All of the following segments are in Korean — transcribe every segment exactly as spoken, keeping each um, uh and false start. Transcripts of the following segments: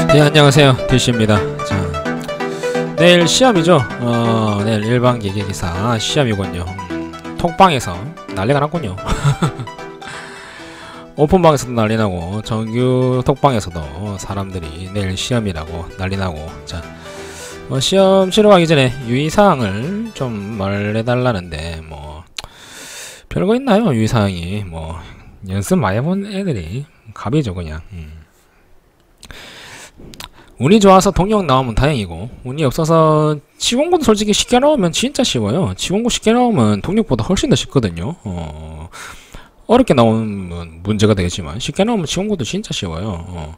네, 안녕하세요. 디씨입니다. 자, 내일 시험이죠. 어, 내일 일반 기계기사 시험이군요. 음, 톡방에서 난리가 났군요. 오픈방에서도 난리나고 정규 톡방에서도 사람들이 내일 시험이라고 난리나고. 자, 뭐 시험 치러 가기 전에 유의사항을 좀 말해달라는데 뭐 별거 있나요? 유의사항이 뭐 연습 많이 해본 애들이 갑이죠 그냥. 음. 운이 좋아서 동력 나오면 다행이고, 운이 없어서 치공구도 솔직히 쉽게 나오면 진짜 쉬워요. 치공구 쉽게 나오면 동력보다 훨씬 더 쉽거든요. 어, 어렵게 나오면 문제가 되겠지만 쉽게 나오면 치공구도 진짜 쉬워요. 어,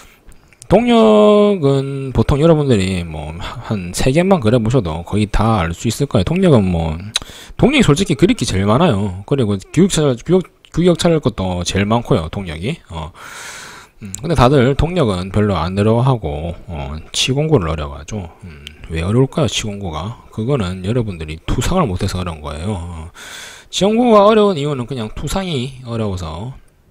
동력은 보통 여러분들이 뭐 한 세 개만 그려보셔도 거의 다 알 수 있을 거예요. 동력은 뭐 동력이 솔직히 그릴 게 제일 많아요. 그리고 규격 찾을, 규격, 규격 찾을 것도 제일 많고요. 동력이. 어. 음, 근데 다들 동력은 별로 안 어려워하고 어, 치공구를 어려워하죠. 음, 왜 어려울까요? 치공구가 그거는 여러분들이 투상을 못해서 어려운 거예요. 어, 치공구가 어려운 이유는 그냥 투상이 어려워서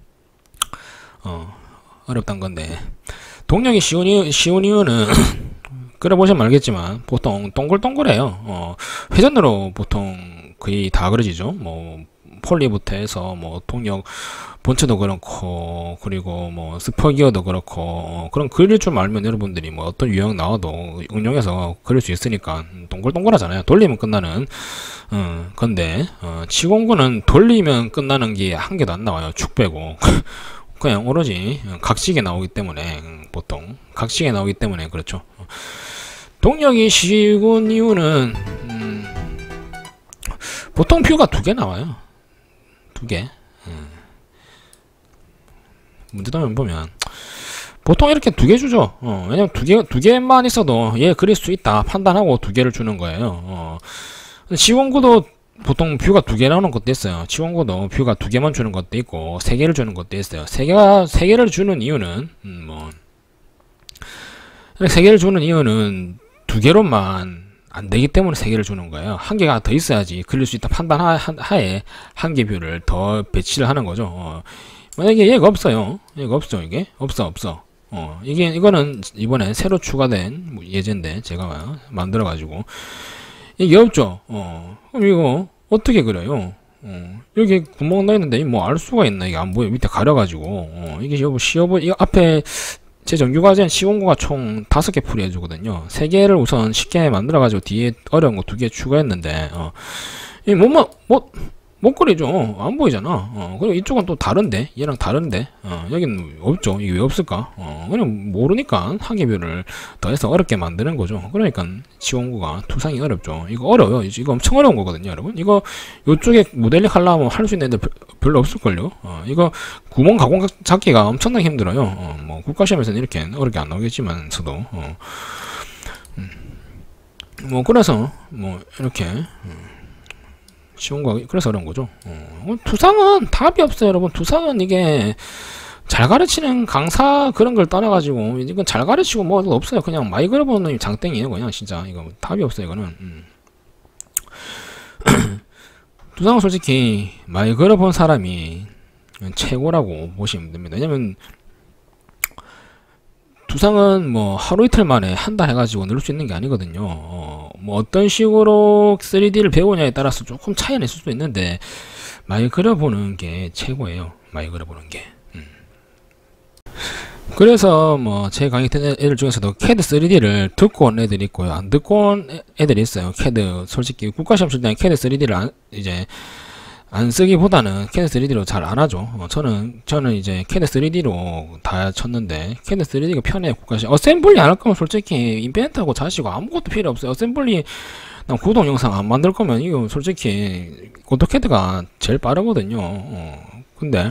어, 어렵단 건데, 동력이 쉬운, 이유, 쉬운 이유는 그려보시면 알겠지만 보통 동글동글해요. 어, 회전으로 보통 거의 다 그려지죠. 뭐 폴리부터 해서 뭐 동력 본체도 그렇고, 그리고 뭐 스퍼기어도 그렇고, 어, 그런 그릴 줄 알면 여러분들이 뭐 어떤 유형 나와도 응용해서 그릴 수 있으니까 동글동글하잖아요. 돌리면 끝나는. 어, 건데 어, 치공구는 돌리면 끝나는 게 한 개도 안 나와요. 축 빼고. 그냥 오로지 각식에 나오기 때문에, 보통 각식에 나오기 때문에 그렇죠. 동력이 쉬운 이유는 음, 보통 뷰가 두 개 나와요. 두 개. 음. 문제점을 보면 보통 이렇게 두 개 주죠. 어, 왜냐면 두 개, 두 개만 있어도 얘 그릴 수 있다 판단하고 두 개를 주는 거예요. 어. 치공구도 보통 뷰가 두 개 나오는 것도 있어요. 치공구도 뷰가 두 개만 주는 것도 있고 세 개를 주는 것도 있어요. 세 개가 세 개를 주는 이유는 음, 뭐 세 개를 주는 이유는 두 개로만 안 되기 때문에 세 개를 주는 거예요. 한 개가 더 있어야지 그릴 수 있다 판단하에 한 개 뷰를 더 배치를 하는 거죠. 어. 만약에 얘가 없어요. 얘가 없어. 이게 없어 없어. 어 이게 이거는 이번에 새로 추가된 예제인데 제가 만들어 가지고 이게 없죠. 어 그럼 이거 어떻게 그려요? 어 여기 구멍 나 있는데 뭐 알 수가 있나? 이게 안 보여. 밑에 가려 가지고 어 이게 여보 시어보 이거 앞에 제 정규과제는 치공구가 총 다섯 개 풀이 해주거든요. 세 개를 우선 쉽게 만들어 가지고 뒤에 어려운 거 두 개 추가했는데 어 이 뭐만 뭐 못 그리죠. 안 보이잖아. 어, 그리고 이쪽은 또 다른데, 얘랑 다른데, 어, 여기는 없죠. 이게 왜 없을까? 어, 그냥 모르니까 한개별을 더해서 어렵게 만드는 거죠. 그러니까 치공구가 투상이 어렵죠. 이거 어려워요. 이거 엄청 어려운 거거든요, 여러분. 이거 요쪽에 모델링 하려면 할 수 있는 애들 별로 없을걸요. 어, 이거 구멍 가공 잡기가 엄청나게 힘들어요. 어, 뭐 국가시험에서는 이렇게 어렵게 안 나오겠지만서도, 어, 음, 뭐 그래서 뭐 이렇게. 음, 쉬운 거 그래서 어려운 거죠. 어, 투상은 답이 없어요, 여러분. 투상은 이게 잘 가르치는 강사 그런 걸 떠나가지고 이건 잘 가르치고 뭐 없어요. 그냥 많이 그려보는 장땡이에요, 그냥 진짜 이거 답이 없어요, 이거는. 음. 투상은 솔직히 많이 그려본 사람이 최고라고 보시면 됩니다. 왜냐면 투상은 뭐 하루 이틀 만에 한다 해가지고 넣을 수 있는 게 아니거든요. 어, 뭐 어떤 식으로 쓰리디를 배우냐에 따라서 조금 차이는 있을 수도 있는데 많이 그려보는 게 최고예요. 많이 그려보는 게. 음. 그래서 뭐 제 강의 듣는 애들 중에서도 캐드 쓰리디를 듣고 온 애들이 있고요, 안 듣고 온 애들이 있어요. 캐드 솔직히 국가시험 칠 때는 캐드 쓰리디를 안, 이제 안 쓰기보다는 캐드 쓰리디로 잘 안 하죠. 어, 저는 저는 이제 캐드 쓰리디로 다 쳤는데 캐드 쓰리디가 편해요. 국가시험 어셈블리 안 할 거면 솔직히 인벤트하고 자시고 아무것도 필요 없어요. 어셈블리 난 구동 영상 안 만들 거면 이거 솔직히 오토캐드가 제일 빠르거든요. 어, 근데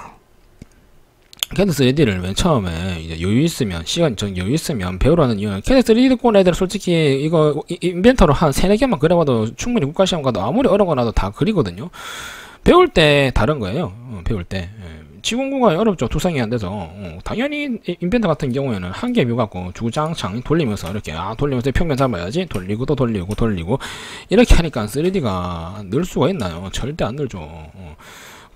캐드 쓰리디를 맨 처음에 이제 여유 있으면 시간 좀 여유 있으면 배우라는 이유는 캐드 쓰리디 듣고 온 애들 솔직히 이거 인벤터로 한 세네 개만 그려봐도 충분히 국가시험 가도 아무리 어려운 거라도 다 그리거든요. 배울 때 다른 거예요. 어, 배울 때 예. 치공구가 어렵죠. 투상이 안 돼서. 어, 당연히 인벤터 같은 경우에는 한 개 뷰 갖고 주장창 돌리면서 이렇게 아 돌리면서 평면 잡아야지 돌리고 또 돌리고 돌리고 이렇게 하니까 쓰리디가 늘 수가 있나요? 절대 안 늘죠. 어.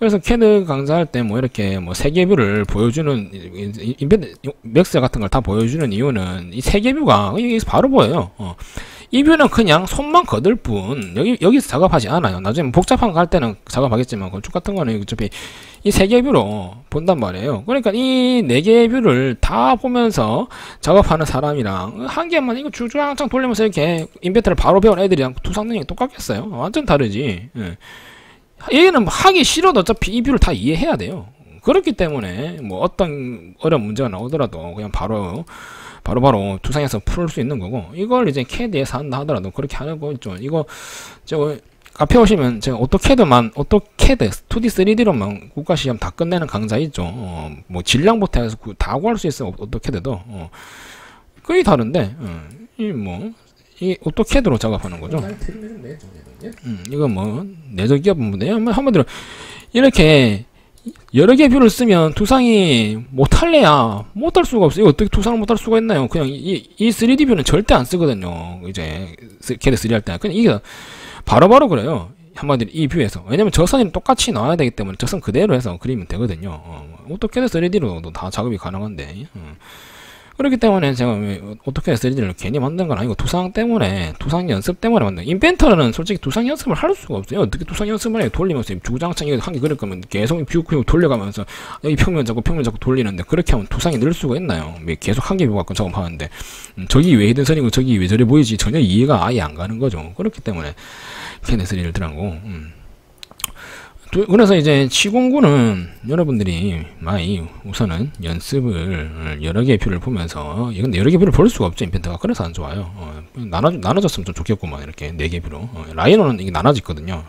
그래서 캐드 강좌할 때 뭐 이렇게 뭐 세계뷰를 보여주는 인벤트 맥스 같은 걸 다 보여주는 이유는 이 세계뷰가 여기서 바로 보여요. 어. 이 뷰는 그냥 손만 거들 뿐 여기 여기서 작업하지 않아요. 나중에 복잡한 거 할 때는 작업하겠지만 건축 같은 거는 어차피 이 세계뷰로 본단 말이에요. 그러니까 이 네 개의 뷰를 다 보면서 작업하는 사람이랑 한 개만 이거 주주장창 돌리면서 이렇게 인벤트를 바로 배운 애들이랑 투상 능력이 똑같겠어요? 완전 다르지. 예. 얘는 하기 싫어도 어차피 이 뷰를 다 이해해야 돼요. 그렇기 때문에 뭐 어떤 어려운 문제가 나오더라도 그냥 바로 바로바로 투상에서 풀 수 있는 거고, 이걸 이제 캐드에서 한다 하더라도 그렇게 하는 거 있죠. 이거 저 앞에 오시면 제가 오토캐드만 오토캐드 투디 쓰리디로만 국가시험 다 끝내는 강좌 있죠. 어, 뭐 질량부터 해서 다 구할 수 있어요. 오토캐드도 어. 거의 다른데 어. 이 뭐 이 오토캐드로 작업하는 거죠. 음, 이거 뭐 내적 기업 문제예요. 한마디로 이렇게 여러 개 뷰를 쓰면 투상이 못할래야 못할 수가 없어요. 어떻게 투상을 못할 수가 있나요? 그냥 이, 이 쓰리디 뷰는 절대 안 쓰거든요. 이제 캐드 쓰리 할 때. 그냥 이게 바로바로 그래요. 한마디로 이 뷰에서. 왜냐면 저 선이 똑같이 나와야 되기 때문에 저 선 그대로 해서 그리면 되거든요. 어, 오토캐드 쓰리디로도 다 작업이 가능한데. 어. 그렇기 때문에 제가 어떻게 쓰리디를 괜히 만든 건 아니고 투상 때문에, 투상 연습 때문에 만든. 인벤터는 솔직히 투상 연습을 할 수가 없어요. 어떻게 투상 연습을 해? 돌리면서 주구장창 이거 한 개 그릴 거면 계속 뷰 뷰 돌려가면서 여기 평면 잡고 평면 잡고 돌리는데 그렇게 하면 투상이 늘 수가 있나요? 계속 한 개 뷰 갖고 작업하는데 음, 저기 왜 히든선이고 저기 왜 저래 보이지? 전혀 이해가 아예 안 가는 거죠. 그렇기 때문에 캐드 쓰리를 들어가고. 음. 그래서 이제 시공구는 여러분들이 많이 우선은 연습을 여러 개의 뷰를 보면서, 이건 여러 개의 뷰를 볼 수가 없죠. 인벤트가. 그래서 안 좋아요. 어, 나눠, 나눠졌으면 좀 좋겠구만. 이렇게 네 개 뷰로. 어, 라이너는 이게 나눠지거든요.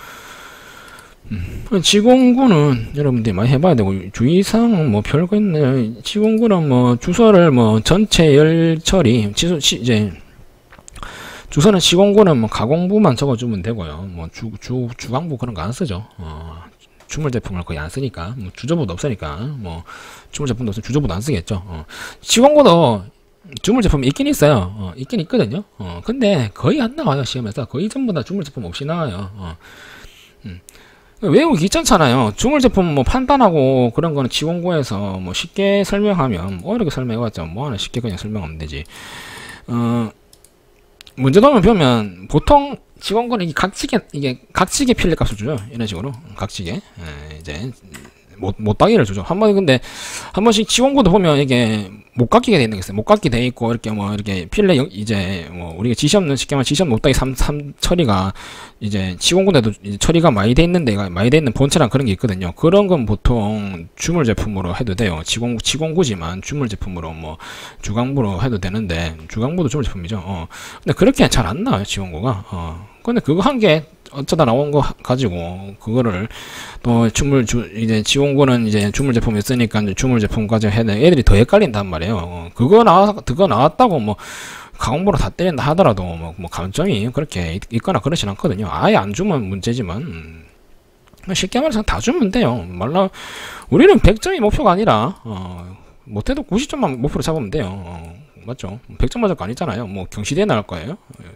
음. 지공구는 여러분들이 많이 해봐야 되고, 주의사항 뭐 별거 있네. 지공구는 뭐 주소를 뭐 전체 열 처리, 지소, 시, 이제 주소는 시공구는 뭐 가공부만 적어주면 되고요. 뭐 주, 주, 주강부 그런 거 안 쓰죠. 어, 주물 제품을 거의 안 쓰니까. 뭐 주조부도 없으니까. 뭐 주물 제품도 없으면 주조부도 안 쓰겠죠. 어. 시공구도 주물 제품이 있긴 있어요. 어, 있긴 있거든요. 어, 근데 거의 안 나와요. 시험에서. 거의 전부 다 주물 제품 없이 나와요. 어. 음. 외우기 귀찮잖아요. 주물 제품 뭐 판단하고 그런 거는 지공구에서 뭐 쉽게 설명하면, 뭐 이렇게 설명해봤자 뭐 하나 쉽게 그냥 설명하면 되지. 어, 문제도면 보면 보통 직원권은 이게 각지게 이게 각지게 필렛 값을 주죠. 이런 식으로 각지게 에, 이제 못 못따기를 주죠. 한 번 근데 한 번씩 직원코드 보면 이게 못 깎이게 돼 있는 게 있어요. 못 깎기 돼 있고 이렇게 뭐 이렇게 필렛 이제 뭐 우리가 지시없는 쉽게 말하면 지시없는 못따기 삼, 삼 처리가 이제 직원코드에도 처리가 많이 돼 있는 데가 많이 돼 있는 본체랑 그런 게 있거든요. 그런 건 보통 주물 제품으로 해도 돼요. 직원 직원구지만 주물 제품으로 뭐 주강부로 해도 되는데, 주강부도 주물 제품이죠. 어. 근데 그렇게 잘 안 나와요, 직원구가. 어. 근데 그거 한 개 어쩌다 나온 거 가지고 그거를 또 주물 주 이제 지원구는 이제 주물 제품이 쓰니까 이제 주물 제품까지 해야 돼. 애들이 더 헷갈린단 말이에요. 어, 그거 나와 그거 나왔다고 뭐 가공부로 다 때린다 하더라도 뭐, 뭐 감점이 그렇게 있, 있거나 그러진 않거든요. 아예 안 주면 문제지만 음, 쉽게 말해서 다 주면 돼요. 말라 우리는 백 점이 목표가 아니라 어, 못해도 구십 점만 목표로 잡으면 돼요. 어, 맞죠? 백 점 맞을 거 아니잖아요. 뭐 경시대에 나올 거예요.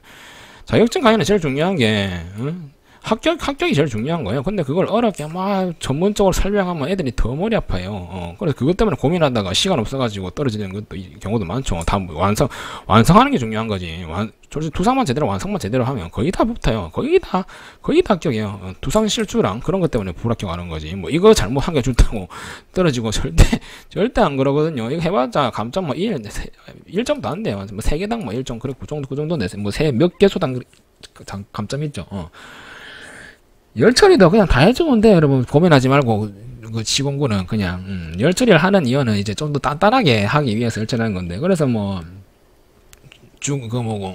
자격증 강의는 제일 중요한 게 응? 합격, 합격이 제일 중요한 거예요. 근데 그걸 어렵게 막 전문적으로 설명하면 애들이 더 머리 아파요. 어, 그래서 그것 때문에 고민하다가 시간 없어가지고 떨어지는 것도 경우도 많죠. 다 완성, 완성하는 게 중요한 거지. 완, 솔직히 투상만 제대로, 완성만 제대로 하면 거의 다 붙어요. 거의 다, 거의 다 합격이에요. 어, 투상 실수랑 그런 것 때문에 불합격하는 거지. 뭐 이거 잘못한 게 좋다고 떨어지고 절대, 절대 안 그러거든요. 이거 해봤자 감점 뭐 일, 일 점도 안 돼요. 뭐 세 개당 뭐 일 점, 그래, 그 정도, 그 정도 내세요. 뭐 세 몇 개소당 감점 있죠. 어. 열처리도 그냥 다 해주면 돼요. 여러분 고민하지 말고. 그 시공구는 그냥 음, 열처리를 하는 이유는 이제 좀 더 단단하게 하기 위해서 열처리하는 건데, 그래서 뭐 중 그 뭐고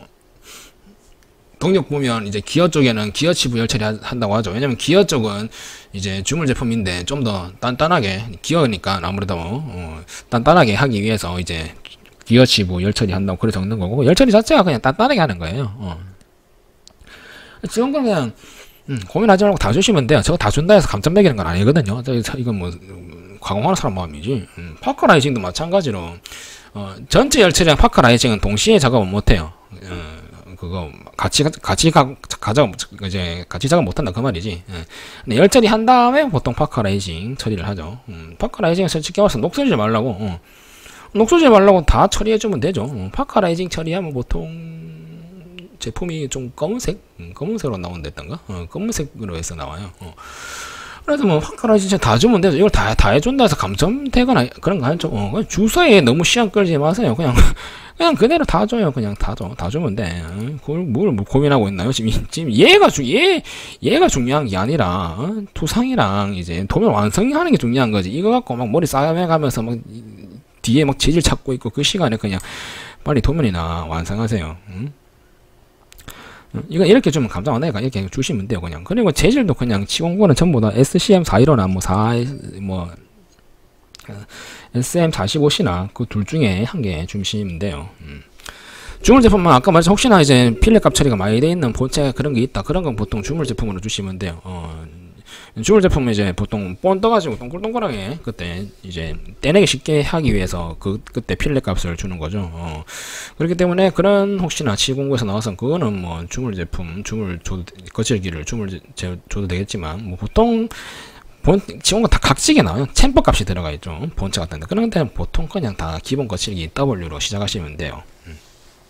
동력 보면 이제 기어 쪽에는 기어 치부 열처리 한다고 하죠. 왜냐면 기어 쪽은 이제 주물 제품인데 좀 더 단단하게, 기어니까 아무래도 어, 단단하게 하기 위해서 이제 기어 치부 열처리 한다고 그래 적는 거고, 열처리 자체가 그냥 단단하게 하는 거예요. 어. 지원구는 그냥 음, 고민하지 말고 다 주시면 돼요. 저거 다 준다 해서 감점 매기는 건 아니거든요. 저, 저, 이건 뭐, 가공하는 사람 마음이지. 음, 파커라이징도 마찬가지로, 어, 전체 열처리랑 파커라이징은 동시에 작업은 못해요. 어, 그거 같이 같이 가 가자 이제 같이 작업 못한다 그 말이지. 예. 근데 열 처리 한 다음에 보통 파커라이징 처리를 하죠. 음, 파커라이징 솔직히 와서 녹 쓰지 말라고. 어. 녹 쓰지 말라고 다 처리해주면 되죠. 어, 파커라이징 처리하면 보통 제품이 좀 검은색, 음, 검은색으로 나온댔던가? 어, 검은색으로 해서 나와요. 어. 그래서 뭐 파커라이징 다 주면 돼서 이걸 다 다 해준다 해서 감점되거나 그런 거 아니죠. 어, 주소에 너무 시간 끌지 마세요. 그냥 그냥 그대로 다 줘요. 그냥 다 줘, 다 주면 돼. 어? 그걸 뭘 고민하고 있나요? 지금 지금 얘가 중 얘 얘가 중요한 게 아니라 어? 투상이랑 이제 도면 완성하는 게 중요한 거지. 이거 갖고 막 머리 싸매가면서 막 뒤에 막 재질 찾고 있고 그 시간에 그냥 빨리 도면이나 완성하세요. 응? 이거 이렇게 좀 감당 안 하니까 이렇게 주시면 돼요. 그냥. 그리고 재질도 그냥 치공고는 전부 다 에스씨엠 사십일이나 뭐 사, 뭐 에스엠 사십오 씨나 그 둘 중에 한 개 주시면 돼요. 음. 주물 제품은 아까 말했죠. 혹시나 이제 필렛 값 처리가 많이 돼 있는 본체 그런 게 있다. 그런 건 보통 주물 제품으로 주시면 돼요. 어. 주물 제품은 이제 보통 본 떠가지고 동글동글하게 그때 이제 떼내기 쉽게 하기 위해서 그 그때 필렛 값을 주는 거죠. 어. 그렇기 때문에 그런 혹시나 칠공구에서 나와서 그거는 뭐 주물 제품, 주물 줘도 거칠기를 주물 제, 줘도 되겠지만 뭐 보통 본 칠공구 다 각지게 나와요. 챔퍼 값이 들어가 있죠. 본체 같은데 그런 데는 보통 그냥 다 기본 거칠기 W로 시작하시면 돼요. 음.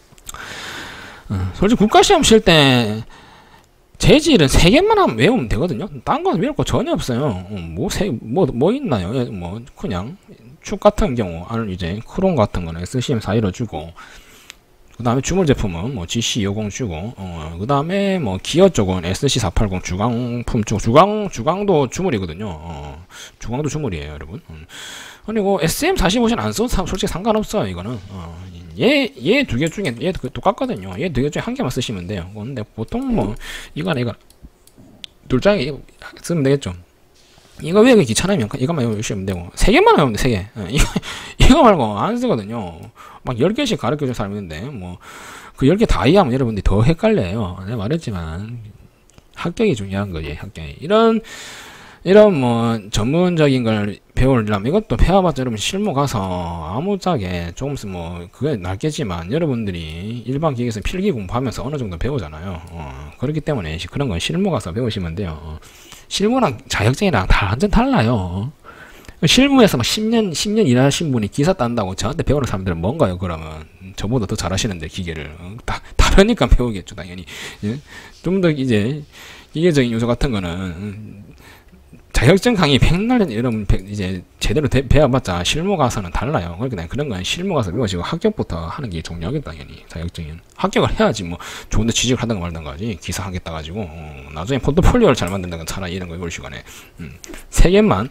어, 솔직히 국가시험 칠 때 재질은 세 개만 하면 외우면 되거든요. 딴 건 외울 거 전혀 없어요. 어, 뭐, 세, 뭐, 뭐 있나요? 뭐, 그냥, 축 같은 경우, 아니, 이제, 크롬 같은 거는 에스씨엠 사십일 주고, 그 다음에 주물 제품은 뭐, 지씨 이오십 주고, 어, 그 다음에 뭐, 기어 쪽은 에스씨 사팔십 주광품 쪽, 주광, 주광도 주물이거든요. 어, 주광도 주물이에요, 여러분. 음. 그리고 에스엠 사십오는 안 써도 솔직히 상관없어요, 이거는. 어, 얘, 얘 두 개 중에, 얘 똑같거든요. 얘 두 개 중에 한 개만 쓰시면 돼요. 근데 보통 뭐, 이거나 이거, 둘 중에 쓰면 되겠죠. 이거 외우기 귀찮으면 이것만 외우시면 되고, 세 개만 외우면 돼, 세 개. 이거, 이거 말고 안 쓰거든요. 막 열 개씩 가르쳐줄 사람이 있는데, 뭐, 그 열 개 다 이해하면 여러분들이 더 헷갈려요. 내가 말했지만, 합격이 중요한 거지, 합격이. 이런, 이런 뭐 전문적인 걸 배우려면 이것도 배워봤자 여러분 실무 가서 아무짝에 조금씩 뭐 그게 낫겠지만 여러분들이 일반 기계에서 필기 공부하면서 어느 정도 배우잖아요. 어, 그렇기 때문에 그런 건 실무 가서 배우시면 돼요. 어, 실무랑 자격증이랑 다 완전 달라요. 실무에서 막 십 년 십 년 일하신 분이 기사 딴다고 저한테 배우는 사람들은 뭔가요? 그러면 저보다 더 잘하시는데 기계를 어, 다 다르니까 배우겠죠 당연히. 예? 좀 더 이제 기계적인 요소 같은 거는 자격증 강의 백날 여러분 이제 제대로 대, 배워봤자 실무 가서는 달라요. 그러니까 그런 건 실무 가서 배워지고 합격부터 하는 게 중요하겠다. 당연히 자격증은 합격을 해야지 뭐 좋은데 취직을 하든가 말든가 하지. 기사 하겠다 가지고 어, 나중에 포트폴리오를 잘 만든다가 차라리 이런 거 이걸 시간에 음, 세 개만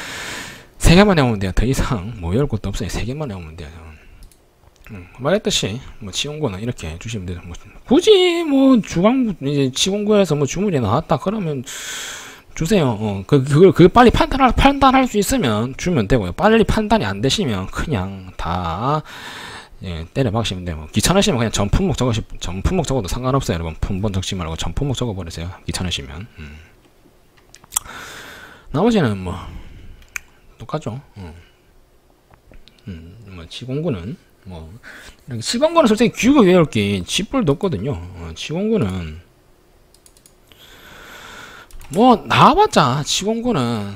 세 개만 해오면 돼요. 더 이상 뭐 외울 것도 없어요. 세 개만 해오면 돼요. 음, 말했듯이 뭐 지원고는 이렇게 주시면 돼요. 뭐 굳이 뭐 주광 이제 지원고에서 뭐 주물이 나왔다 그러면 주세요. 어, 그, 그걸, 그 빨리 판단할, 판단할 수 있으면 주면 되고요. 빨리 판단이 안 되시면 그냥 다, 예, 때려 박으시면 돼요. 귀찮으시면 그냥 전 품목 적으시, 전 품목 적어도 상관없어요. 여러분. 품번 적지 말고 전 품목 적어버리세요. 귀찮으시면. 음. 나머지는 뭐, 똑같죠. 음, 음 뭐, 지공구는, 뭐, 지공구는 솔직히 규격 외울 게 지뿔도 없거든요. 어, 지공구는, 뭐 나와봤자 지공구는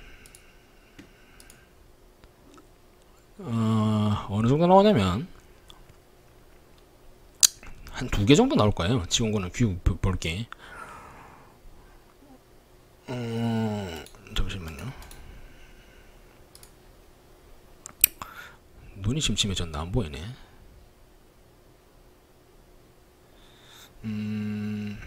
어, 어느 정도 나오냐면 한 두 개 정도 나올 거예요. 지공구는 규 볼게. 음, 잠시만요. 눈이 침침해졌나 안 보이네. 음.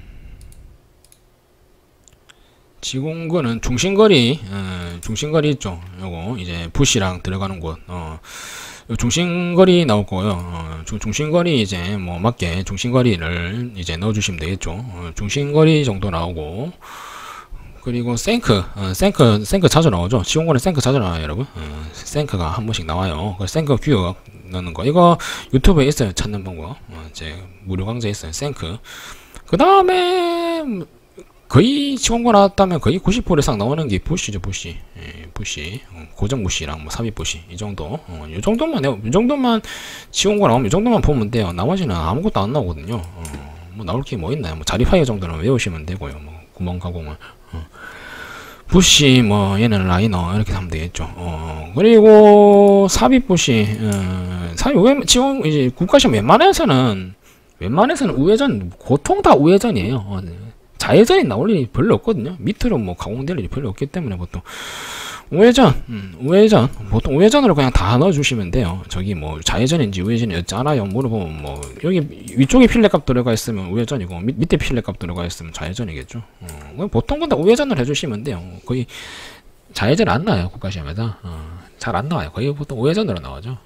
지공구는 중심거리, 어, 중심거리 있죠. 요거 이제 부시랑 들어가는 곳, 어, 요 중심거리 나올 거고요. 어, 중, 중심거리 이제 뭐 맞게 중심거리를 이제 넣어주시면 되겠죠. 어, 중심거리 정도 나오고, 그리고 생크, 어, 생크, 생크 자주 나오죠. 지공구는 생크 자주 나와요, 여러분. 어, 생크가 한 번씩 나와요. 그 생크 규격 넣는 거, 이거 유튜브에 있어요. 찾는 방법. 어, 이제 무료 강좌 있어요. 생크. 그 다음에 거의 지공구 나왔다면 거의 구십 퍼센트 이상 나오는 게 부시죠, 부시. 예, 부시. 어, 고정 부시랑 뭐 삽입 부시. 이 정도. 어, 이 정도만, 이 정도만 지공구 나오면 이 정도만 보면 돼요. 나머지는 아무것도 안 나오거든요. 어, 뭐 나올 게 뭐 있나요? 뭐 자립하기 정도는 외우시면 되고요. 뭐 구멍 가공을. 어. 부시 뭐 얘는 라이너 이렇게 하면 되겠죠. 어. 그리고 삽입 부시 어. 삽입 왜 지금 이제 국가시험 웬만해서는 웬만해서는 우회전 보통 다 우회전이에요. 어. 좌회전이 나올 일이 별로 없거든요. 밑으로 뭐 가공될 일이 별로 없기 때문에 보통 우회전, 음, 우회전 보통 우회전으로 그냥 다 넣어주시면 돼요. 저기 뭐 좌회전인지 우회전이었지 않아요 물어보면 뭐 여기 위쪽에 필렛값 들어가 있으면 우회전이고 밑, 밑에 필렛값 들어가 있으면 좌회전이겠죠. 어, 보통 근데 우회전을 해주시면 돼요. 거의 좌회전 안 나와요 국가시험에다. 어, 잘 안 나와요. 거의 보통 우회전으로 나오죠.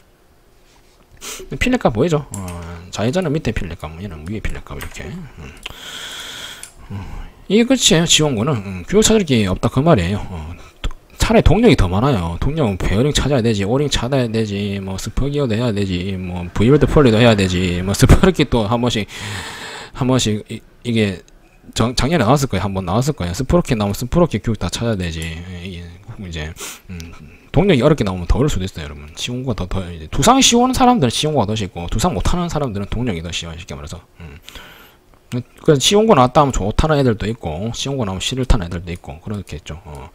음. 필렛값 보이죠? 어, 좌회전은 밑에 필렛값, 얘는 위에 필렛값 이렇게. 음. 어, 이게 끝이에요. 지원군은 음, 교육 찾을 게 없다 그 말이에요. 어, 차라리 동력이 더 많아요. 동력은 베어링 찾아야 되지, 오링 찾아야 되지, 뭐 스퍼기어도 해야 되지, 뭐 브이월드 폴리도 해야 되지, 뭐 스퍼르키 또 한 번씩 한 번씩 이, 이게 정, 작년에 나왔을 거예요. 한 번 나왔을 거예요. 스퍼르키 나오면 스퍼르키 교육 다 찾아야 되지. 이게 이제 음, 동력이 어렵게 나오면 더 어려울 수도 있어요, 여러분. 시공과 더 더 이제 두상 쉬운 사람들은 시공과 더 쉽고 두상 못하는 사람들은 동력이 더 쉬워요. 쉽게 말해서. 음. 그래서 시공고 나왔다 하면 좋다는 애들도 있고 시공고 나오면 싫다는 애들도 있고 그렇겠죠. 어.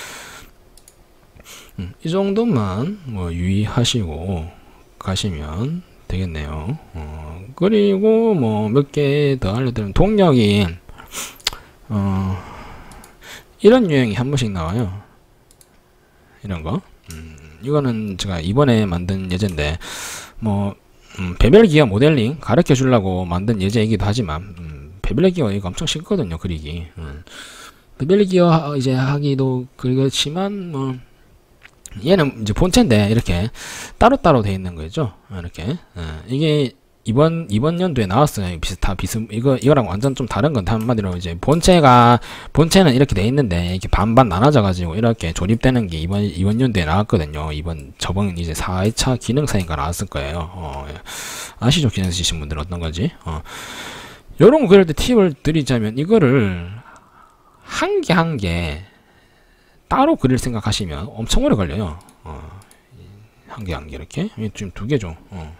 음, 이 정도만 뭐 유의하시고 가시면 되겠네요. 어, 그리고 뭐 몇 개 더 알려드리면 동력이 어, 이런 유형이 한 번씩 나와요. 이런 거. 음, 이거는 제가 이번에 만든 예제인데 뭐 음, 배별 기어 모델링 가르쳐 주려고 만든 예제이기도 하지만 음, 배별 기어 이거 엄청 쉽거든요 그리기. 음. 배별 기어 이제 하기도 그렇지만 뭐 얘는 이제 본체인데 이렇게 따로따로 되어 있는 거죠. 이렇게 어, 이게 이번 이번 연도에 나왔어요. 비슷한 비슷 이거 이거랑 완전 좀 다른 건데 한마디로 이제 본체가 본체는 이렇게 돼 있는데 이렇게 반반 나눠져 가지고 이렇게 조립되는 게 이번 이번 연도에 나왔거든요. 이번 저번 이제 사 회차 기능사인가 나왔을 거예요. 어, 아시죠? 기능 쓰신 분들 어떤 건지. 어. 요런 거 그럴 때 팁을 드리자면 이거를 한 개 한 개 따로 그릴 생각하시면 엄청 오래 걸려요. 어. 한 개 한 개 이렇게 지금 두 개죠. 어.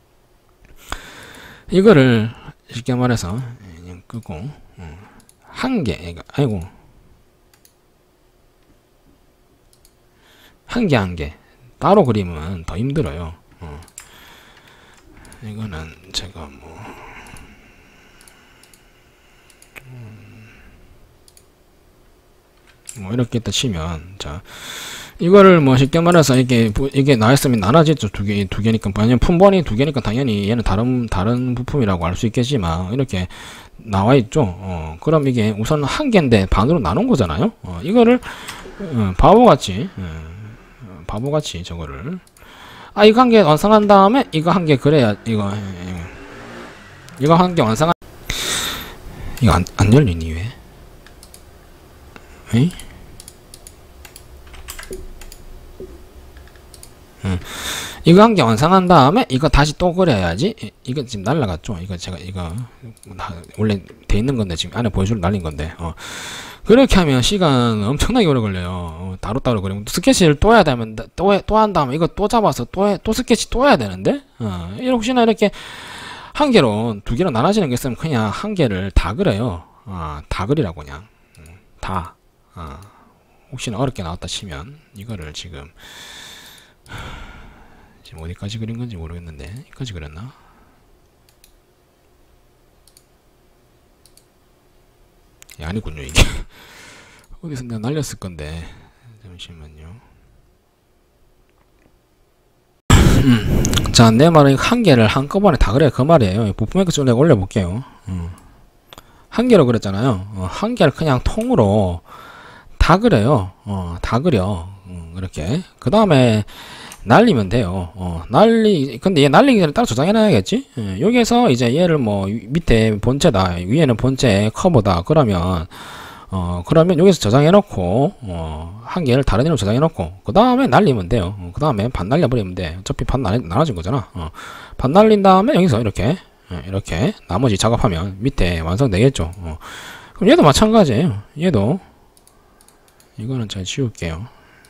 이거를 쉽게 말해서 그냥 끄고 어. 한 개 아이고 한 개 한 개 따로 그리면 더 힘들어요. 어. 이거는 제가 뭐 뭐 이렇게 또 치면 자 이거를 뭐 쉽게 말해서 이게 이게 나왔으면 나눠지죠. 두 개 두 개니까 왜냐면 품번이 두 개니까 당연히 얘는 다른 다른 부품이라고 알 수 있겠지만 이렇게 나와 있죠. 어 그럼 이게 우선 한 개인데 반으로 나눈 거잖아요. 어 이거를 어, 바보같이 어, 바보같이 저거를 아 이거 한 개 완성한 다음에 이거 한 개 그래야 이거 이거, 이거 한 개 완성한 이거 안, 안 열리니 왜? 에이? 응. 이거 한 개 완성한 다음에 이거 다시 또 그려야지. 이, 이거 지금 날라갔죠. 이거 제가 이거 원래 돼 있는 건데 지금 안에 보여줄 날린 건데. 어. 그렇게 하면 시간 엄청나게 오래 걸려요. 어, 따로따로 그리고 스케치를 또 해야 되면 또 또 한 다음에 이거 또 잡아서 또 해, 또 스케치 또 해야 되는데. 어. 혹시나 이렇게 한 개로 두 개로 나눠지는 게 있으면 그냥 한 개를 다 그려요. 아, 다 그리라고 그냥 음, 다. 아, 혹시나 어렵게 나왔다 치면 이거를 지금 지금 어디까지 그린 건지 모르겠는데 여기까지 그렸나? 예, 아니군요 이게 어디서 내가 날렸을 건데 잠시만요. 자, 내 말은 한 개를 한꺼번에 다 그래야 그 말이에요. 부품 엑스 내가 올려볼게요. 음. 한 개로 그렸잖아요. 어, 한 개를 그냥 통으로 다 그려요. 어, 다 그려. 음, 이렇게. 그 다음에 날리면 돼요. 어, 날리, 근데 얘 날리기 전에 따로 저장해놔야겠지? 예, 여기에서 이제 얘를 뭐 밑에 본체다, 위에는 본체 커버다. 그러면, 어, 그러면 여기서 저장해놓고, 어, 한 개를 다른 데로 저장해놓고, 그 다음에 날리면 돼요. 어, 그 다음에 반 날려버리면 돼. 어차피 반 나, 나눠진 거잖아. 어, 반 날린 다음에 여기서 이렇게, 예, 이렇게 나머지 작업하면 밑에 완성되겠죠. 어, 그럼 얘도 마찬가지예요. 얘도. 이거는 잘 지울게요.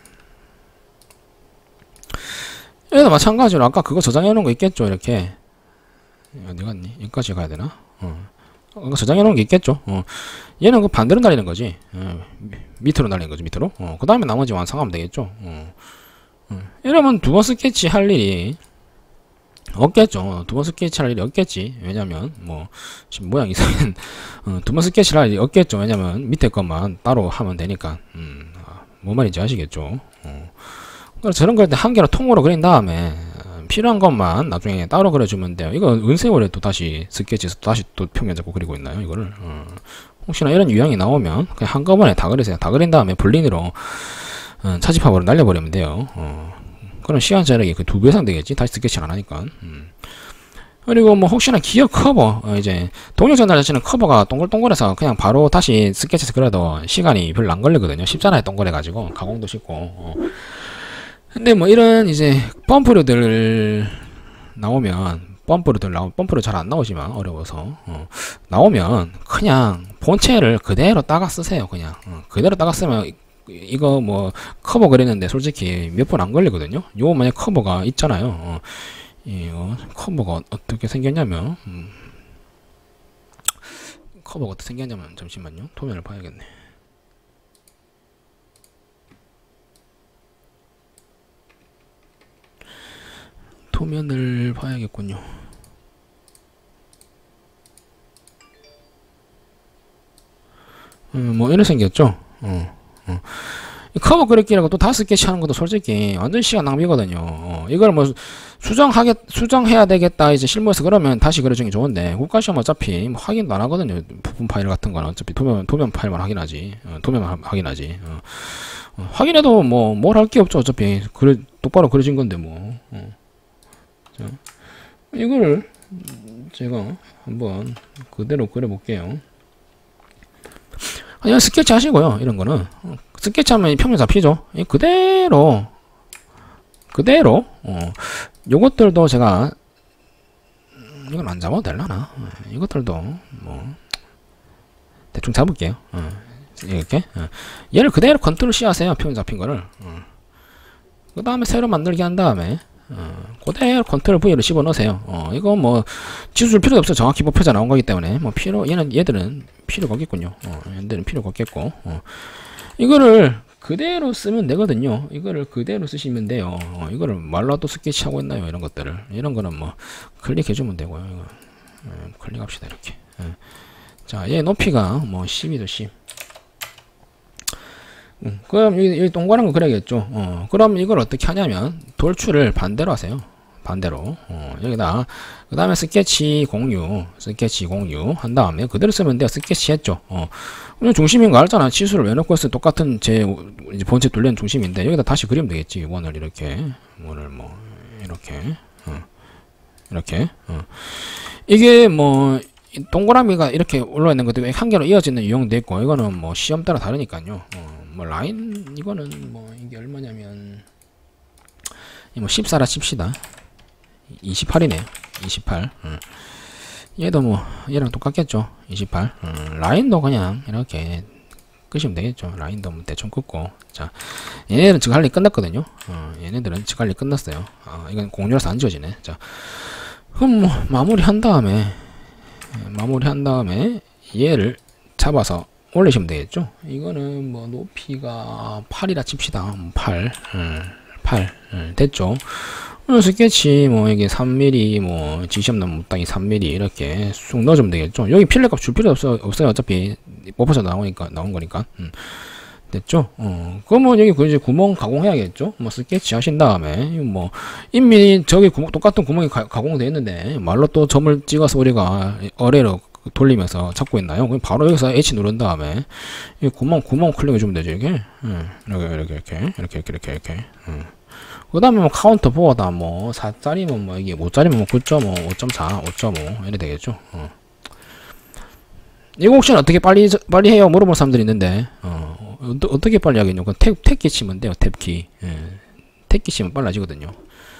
얘도 마찬가지로 아까 그거 저장해 놓은 거 있겠죠. 이렇게 어디 갔니? 여기까지 가야 되나? 어. 어, 저장해 놓은 게 있겠죠. 어. 얘는 그 반대로 날리는 거지. 어, 밑으로 날리는 거지, 밑으로. 어, 그 다음에 나머지 완성하면 되겠죠. 어. 어. 이러면 두 번 스케치 할 일이 없겠죠. 두 번 스케치 할 일이 없겠지. 왜냐면, 뭐, 지금 모양 이상한, 어, 두 번 스케치 할 일이 없겠죠. 왜냐면, 밑에 것만 따로 하면 되니까. 음, 아, 뭐 말인지 아시겠죠. 어. 그래서 저런 걸 때 한 개로 통으로 그린 다음에, 어, 필요한 것만 나중에 따로 그려주면 돼요. 이거 은세월에 또 다시 스케치에서 또 다시 또 평면 잡고 그리고 있나요, 이거를? 어. 혹시나 이런 유형이 나오면, 그냥 한꺼번에 다 그리세요. 다 그린 다음에 블린으로, 어, 차집합으로 날려버리면 돼요. 어. 그럼 시간 절약이 그 두 배 이상 되겠지. 다시 스케치를 안 하니까. 음. 그리고 뭐 혹시나 기어 커버, 어 이제 동력 전달 자체는 커버가 동글동글해서 그냥 바로 다시 스케치에서 그려도 시간이 별로 안 걸리거든요. 쉽잖아요. 동글해가지고 가공도 쉽고. 어. 근데 뭐 이런 이제 펌프류들 나오면 펌프류들 나오 펌프류 잘 안 나오지만 어려워서 어. 나오면 그냥 본체를 그대로 따가 쓰세요. 그냥 어. 그대로 따가 쓰면. 이거 뭐 커버 그리는데 솔직히 몇 분 안 걸리거든요. 요거 만약 커버가 있잖아요. 어, 이거 커버가 어떻게 생겼냐면 음, 커버가 어떻게 생겼냐면 잠시만요. 도면을 봐야겠네. 도면을 봐야겠군요. 음, 뭐 이렇게 생겼죠. 어. 어. 커버 그리기라고 또 다섯 개씩 하는 것도 솔직히 완전 시간 낭비거든요. 어. 이걸 뭐 수정하겠 수정해야 되겠다 이제 실무에서 그러면 다시 그려주는 게 좋은데 국가시험 어차피 뭐 확인도 안 하거든요. 부품 파일 같은 거는 어차피 도면 도면 파일만 확인하지. 어, 도면만 확인하지. 어. 어, 확인해도 뭐 뭘 할 게 없죠. 어차피 그래 똑바로 그려진 건데 뭐. 어. 자, 이거를 제가 한번 그대로 그려볼게요. 그냥 스케치 하시고요. 이런 거는 스케치 하면 평면 잡히죠. 그대로 그대로 어, 요것들도 제가 이건 안 잡아도 되려나? 이것들도 뭐 대충 잡을게요. 어, 이렇게 어. 얘를 그대로 컨트롤 C 하세요. 평면 잡힌 거를 어. 그 다음에 새로 만들기 한 다음에 어, 그대로 컨트롤 V를 집어 넣으세요. 어, 이거 뭐 지수 줄 필요도 없어요. 정확히 목표자 나온 거기 때문에 뭐 필요 얘는 얘들은 필요가 없겠군요. 어, 얘들은 필요가 없겠고 어. 이거를 그대로 쓰면 되거든요. 이거를 그대로 쓰시면 돼요. 어, 이거를 말로 또 스케치 하고 있나요? 이런 것들을 이런 거는 뭐 클릭해주면 되고요. 이거. 어, 클릭합시다 이렇게. 어. 자, 얘 높이가 뭐 십이죠 십. 음, 그럼 여기, 여기 동그란 거 그려야겠죠. 어, 그럼 이걸 어떻게 하냐면 돌출을 반대로 하세요. 반대로 어, 여기다 그 다음에 스케치 공유 스케치 공유 한 다음에 그대로 쓰면 돼요. 스케치 했죠. 어, 그냥 중심인 거 알잖아. 치수를 왜 넣고 있어. 똑같은 제 이제 본체 돌리는 중심인데 여기다 다시 그리면 되겠지. 원을 이렇게 원을 뭐 이렇게 어, 이렇게 어. 이게 뭐 동그라미가 이렇게 올라와 있는 것도 한 개로 이어지는 유형도 있고 이거는 뭐 시험 따라 다르니까요. 어, 뭐 라인 이거는 뭐 이게 얼마냐면 뭐 십사라 칩시다. 이십팔이네요. 이십팔. 음. 얘도 뭐 얘랑 똑같겠죠. 이십팔. 음. 라인도 그냥 이렇게 끄시면 되겠죠. 라인도 뭐 대충 끄고. 자, 얘네들은 지금 할 일 끝났거든요. 어, 얘네들은 지금 할 일 끝났어요. 어, 이건 공유라서 안 지워지네. 자, 그럼 뭐 마무리 한 다음에 마무리 한 다음에 얘를 잡아서 올리시면 되겠죠. 이거는 뭐 높이가 팔이라 칩시다. 팔. 음. 팔. 음. 됐죠. 스케치 뭐 이게 삼 밀리미터 뭐 지시험 넘는 땅이 삼 밀리미터 이렇게 쑥 넣어주면 되겠죠. 여기 필렛 값 줄 필요 없어, 없어요. 어차피 뽑아서 나오니까 나온 거니까. 음. 됐죠. 어 그러면 여기 그 이제 구멍 가공해야겠죠. 뭐 스케치 하신 다음에 뭐 이미 저기 구멍 똑같은 구멍이 가, 가공되어 있는데 말로 또 점을 찍어서 우리가 어뢰로 돌리면서 잡고 있나요? 그럼 바로 여기서 H 누른 다음에 이 구멍 구멍 클릭해 주면 되죠. 이게 음. 이렇게 이렇게 이렇게 이렇게 이렇게 이렇게. 음. 그 다음에 뭐 카운터 보어다 뭐 사짜리면 뭐 이게 오짜리면 뭐 구 점 오, 오 점 사, 오 점 오 이래 되겠죠. 어. 이거 혹시 어떻게 빨리 빨리 해요? 물어볼 사람들이 있는데 어, 어 어떻게 빨리 하겠냐? 그 탭 탭키 치면 돼요. 탭키. 예. 탭키 치면 빨라지거든요.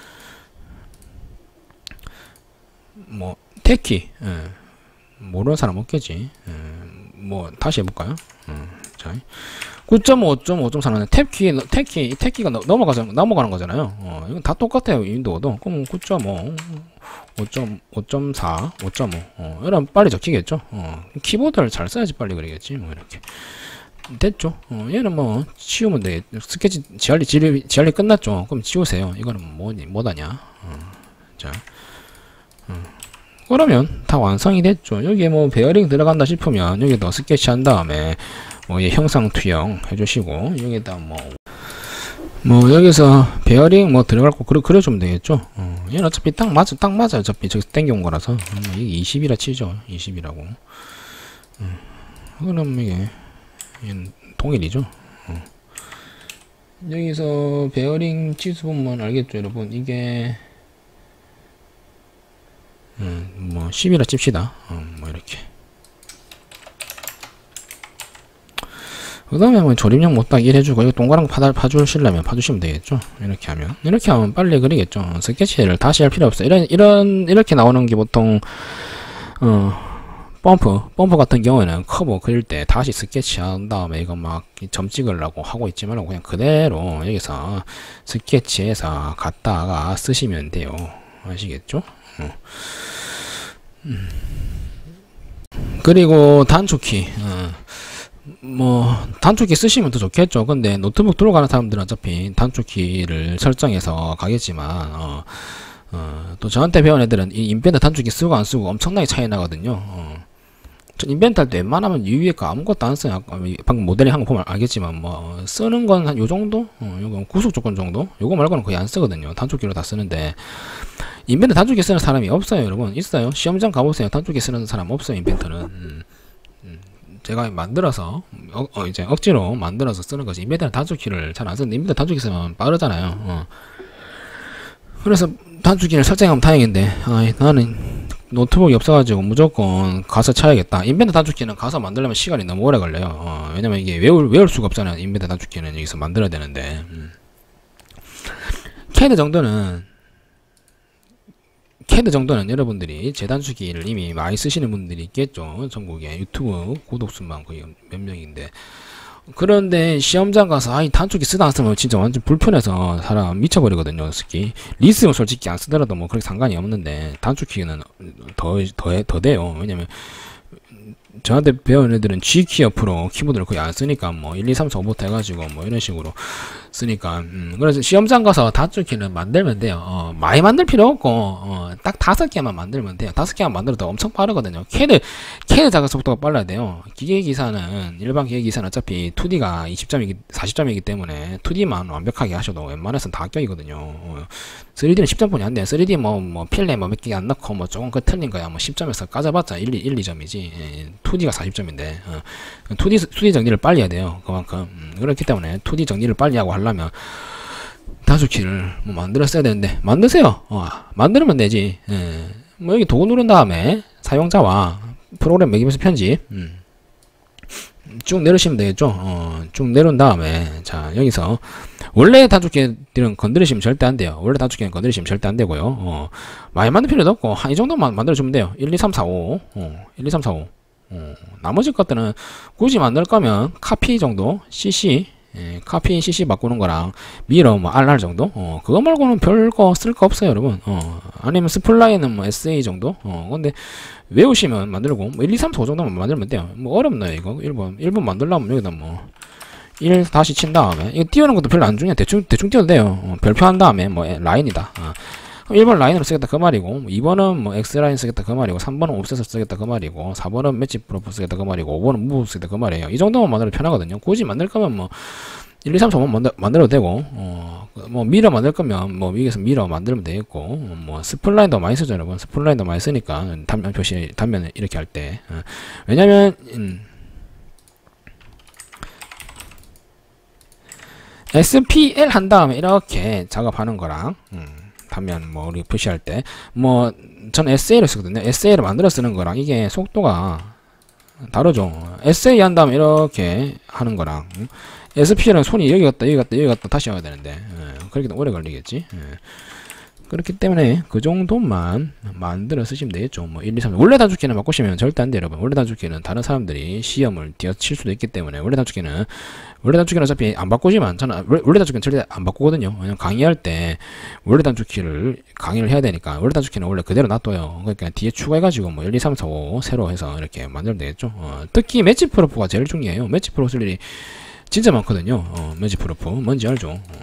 뭐 탭키. 예. 모르는 사람 없겠지. 예. 뭐 다시 해볼까요? 어. 자. 구 점 오, 오 점 오 점 사는 탭키, 탭키, 탭키가 넘어가서, 넘어가는 거잖아요. 어, 이건 다 똑같아요. 윈도우도. 그럼 구 점 오, 오 점 사, 오 점 오. 어, 이러면 빨리 적히겠죠. 어, 키보드를 잘 써야지 빨리 그리겠지. 뭐 이렇게. 됐죠. 어, 얘는 뭐 치우면 돼. 스케치 지알리 지알리, 지알리 끝났죠. 그럼 지우세요. 이거는 뭐니 뭐다냐. 어, 자, 어. 그러면 다 완성이 됐죠. 여기에 뭐 베어링 들어간다 싶으면 여기다 스케치 한 다음에 뭐 형상 투영 해주시고 여기다 뭐 뭐 여기서 베어링 뭐 들어갈 거 그려, 그려주면 되겠죠. 어, 얘는 어차피 딱 맞아 딱 맞아 어차피 저기 땡겨온 거라서. 어, 이게 이십이라 치죠. 이십이라고. 어, 그럼 이게 얘는 동일이죠. 어. 여기서 베어링 치수 보면 알겠죠 여러분. 이게 음, 뭐 십이라 칩시다. 어, 뭐 이렇게. 그 다음에 뭐 조립형 못딱 일 해주고 이거 동그란 거 파, 파주시려면 파주시면 되겠죠. 이렇게 하면 이렇게 하면 빨리 그리겠죠. 스케치를 다시 할 필요 없어요. 이런 이런 이렇게 나오는 게 보통 어 펌프 펌프 같은 경우에는 커브 그릴 때 다시 스케치 한 다음에 이거 막 점 찍으려고 하고 있지만 그냥 그대로 여기서 스케치해서 갖다가 쓰시면 돼요. 아시겠죠? 어. 음. 그리고 단축키 어. 뭐 단축키 쓰시면 더 좋겠죠. 근데 노트북 들어가는 사람들은 어차피 단축키를 설정해서 가겠지만 어, 어, 또 저한테 배운 애들은 이 인벤트 단축키 쓰고 안 쓰고 엄청나게 차이 나거든요. 어. 저 인벤트 할 때 웬만하면 유위에 거 아무것도 안 써요. 방금 모델링 한 거 보면 알겠지만 뭐 쓰는 건 한 요 정도? 어, 요거 구속 조건 정도? 요거 말고는 거의 안 쓰거든요. 단축키로 다 쓰는데 인벤트 단축키 쓰는 사람이 없어요. 여러분 있어요. 시험장 가보세요. 단축키 쓰는 사람 없어요. 인벤트는. 음. 제가 만들어서 어, 어 이제 억지로 만들어서 쓰는 거지. 인벤트는 단축키를 잘 안 쓰는데 인벤트 단축키 쓰면 빠르잖아요. 어. 그래서 단축키를 설정하면 다행인데 아, 나는 노트북이 없어가지고 무조건 가서 쳐야겠다. 인벤트 단축키는 가서 만들려면 시간이 너무 오래 걸려요. 어, 왜냐면 이게 외울 외울 수가 없잖아요. 인벤트 단축키는 여기서 만들어야 되는데 음. 캐드 정도는 캐드 정도는 여러분들이 제 단축키를 이미 많이 쓰시는 분들이 있겠죠. 전국에 유튜브 구독수만 거의 몇 명인데. 그런데 시험장 가서 아이 단축키 쓰다 안 쓰면 진짜 완전 불편해서 사람 미쳐버리거든요. 특히 리스는 솔직히 안 쓰더라도 뭐 그렇게 상관이 없는데 단축키는 더, 더, 더 돼요. 왜냐면 저한테 배운 애들은 G키 옆으로 키보드를 거의 안 쓰니까 뭐 일, 이, 삼, 사, 오부터 해가지고 뭐 이런 식으로 쓰니까 음, 그래서 시험장 가서 단축키는 만들면 돼요. 어, 많이 만들 필요 없고 어, 딱 다섯 개만 만들면 돼요. 다섯 개만 만들어도 엄청 빠르거든요. 캐드 캐드 작업 속도가 빨라야 돼요. 기계기사는 일반 기계기사는 어차피 투디가 이십 점이기 사십 점이기 때문에 투디만 완벽하게 하셔도 웬만해서는 다 합격이거든요. 어, 쓰리디는 십 점뿐이 안 돼요. 쓰리디 뭐, 뭐 필레 뭐 몇 개 안 넣고 뭐 조금 그 틀린 거야. 뭐 십 점에서 까져봤자 일, 이 점이지. 예, 투디가 사십 점인데 어, 투디 투디 정리를 빨리 해야 돼요. 그만큼 음, 그렇기 때문에 투디 정리를 빨리 하고 하려면 단축키를 뭐 만들었어야 되는데 만드세요. 어, 만들면 되지. 예, 뭐 여기 도구 누른 다음에 사용자와 프로그램 매기면서 편집 음, 쭉 내리시면 되겠죠. 어, 쭉 내려온 다음에 자 여기서 원래 단축키들은 건드리시면 절대 안 돼요. 원래 단축키는 건드리시면 절대 안 되고요. 어, 많이 만들 필요도 없고 한 이 정도만 만들어주면 돼요. 일, 이, 삼, 사, 오 어, 일, 이, 삼, 사, 오 어, 나머지 것들은 굳이 만들 거면 카피 정도 씨씨 예, 카피 씨씨 바꾸는 거랑 미러 뭐 알알 정도 어, 그거 말고는 별거 쓸 거 없어요 여러분. 어, 아니면 스플라이는 뭐 에스에이 정도 어, 근데 외우시면 만들고 뭐 일, 이, 삼, 사, 오 정도만 만들면 돼요. 뭐 어렵나요 이거 일 번 일 번 만들려면 여기다 뭐 일 다시 친 다음에 이거 띄우는 것도 별로 안 중요해. 대충 대충 띄워도 돼요. 어, 별표 한 다음에 뭐 라인이다. 어. 일 번 라인으로 쓰겠다 그 말이고 이 번은 뭐 X라인 쓰겠다 그 말이고 삼 번은 옵셋을 쓰겠다 그 말이고 사 번은 매치 프로프 쓰겠다 그 말이고 오 번은 무브 쓰겠다 그 말이에요. 이 정도만 만들어도 편하거든요. 굳이 만들 거면 뭐 일, 이, 삼, 사, 오만 만들, 만들어도 되고 어, 뭐 미러 만들 거면 뭐 위에서 미러 만들면 되겠고 어, 뭐 스플라인도 많이 쓰죠 여러분. 스플라인도 많이 쓰니까 단면 표시 단면을 이렇게 할 때 어, 왜냐면 음, 에스피엘 한 다음에 이렇게 작업하는 거랑 음, 단면 뭐 우리 표시할 때 뭐 전 에스에이를 쓰거든요. 에스에이를 만들어 쓰는 거랑 이게 속도가 다르죠. 에스에이 한 다음에 이렇게 하는 거랑 음, 에스피엘은 손이 여기 갔다 여기 갔다 여기 갔다 다시 와야 되는데 예, 그렇게 오래 걸리겠지. 예. 그렇기 때문에 그 정도만 만들어 쓰시면 되겠죠. 뭐 일, 이, 삼 원래 단축키는 바꾸시면 절대 안 돼요, 여러분. 원래 단축키는 다른 사람들이 시험을 뒤어칠 수도 있기 때문에 원래 단축키는 원래 단축키는 어차피 안 바꾸지만 저는 원래 단축키는 절대 안 바꾸거든요. 왜냐면 강의할 때 원래 단축키를 강의를 해야 되니까 원래 단축키는 원래 그대로 놔둬요. 그러니까 뒤에 추가해가지고 뭐 일, 이, 삼, 사, 오 새로 해서 이렇게 만들면 되겠죠. 어, 특히 매치 프로프가 제일 중요해요. 매치 프로프 쓸 일이 진짜 많거든요. 어, 매치 프로프 뭔지 알죠? 어.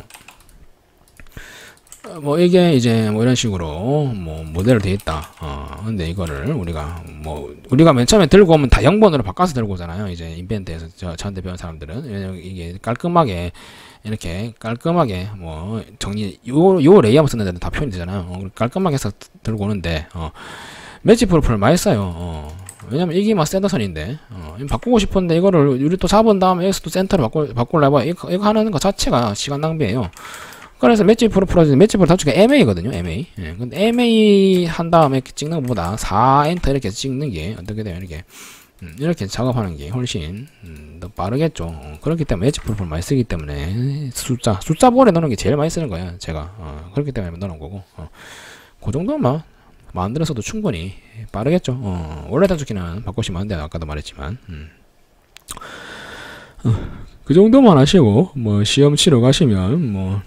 뭐 이게 이제 뭐 이런 식으로 뭐 모델로 되어 있다. 어 근데 이거를 우리가 뭐 우리가 맨 처음에 들고 오면 다 영 번으로 바꿔서 들고 오잖아요. 이제 인벤트에서 저 저한테 배운 사람들은 왜냐면 이게 깔끔하게 이렇게 깔끔하게 뭐 정리 요 요 레이아웃 쓰는 데는 다 표현이 되잖아요. 어, 깔끔하게 해서 들고 오는데 어 매치 프로필을 많이 써요. 어 왜냐면 이게 막 센터선인데 어 바꾸고 싶은데 이거를 우리 또 잡은 다음에 여기서 또 센터로 바꾸 바꾸려고 이거, 이거 하는 거 자체가 시간 낭비예요. 그래서 매치 프로필 매치 프로 단축가 엠에이거든요. 엠에이. 예, 근데 엠에이 한 다음에 찍는 것보다 사 엔터 이렇게 찍는 게 어떻게 돼요? 이렇게 음, 이렇게 작업하는 게 훨씬 음, 더 빠르겠죠. 어, 그렇기 때문에 매치 프로필 많이 쓰기 때문에 숫자 숫자 볼에 넣는 게 제일 많이 쓰는 거예요. 제가 어, 그렇기 때문에 넣는 거고. 어, 그 정도만 만들어서도 충분히 빠르겠죠. 어, 원래 단축키는 바꾸시면 안 돼요. 아까도 말했지만. 음. 어, 그 정도만 하시고 뭐 시험 치러 가시면 뭐